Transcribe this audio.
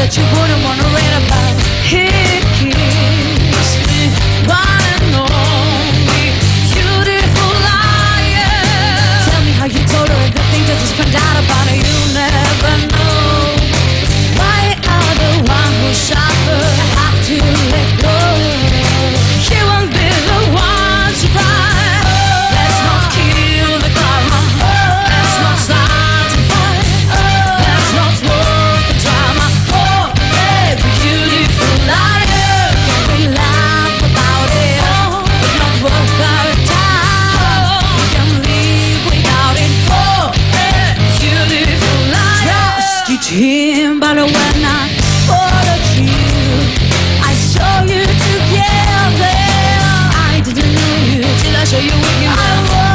that you wouldn't want to read about. He keeps me one and only beautiful liar. Tell me how you told her everything that just found out about her. You never know. Why are the one who shot her have to let go? He won't be the one to cry. Let's not kill the karma. Let's not start to fight. Let's not work the drama. Oh, hey, beautiful liar. Can we laugh about it? It's not worth our time. We can live without it. Oh, hey, beautiful liar. Just him, but when I followed you, I saw you together. I didn't know you till I saw you with him.